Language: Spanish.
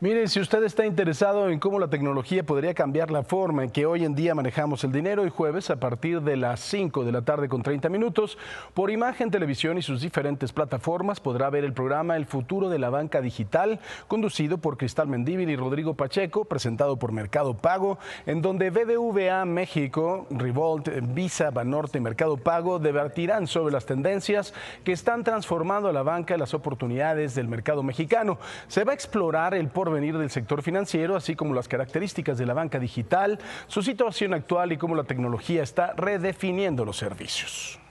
Mire, si usted está interesado en cómo la tecnología podría cambiar la forma en que hoy en día manejamos el dinero, hoy jueves a partir de las 5 de la tarde con 30 minutos, por Imagen Televisión y sus diferentes plataformas podrá ver el programa El futuro de la banca digital, conducido por Cristal Mendívil y Rodrigo Pacheco, presentado por Mercado Pago, en donde BBVA México, Revolt, Visa, Banorte y Mercado Pago debatirán sobre las tendencias que están transformando a la banca y las oportunidades del mercado mexicano. Se va a explorar el porvenir del sector financiero, así como las características de la banca digital, su situación actual y cómo la tecnología está redefiniendo los servicios.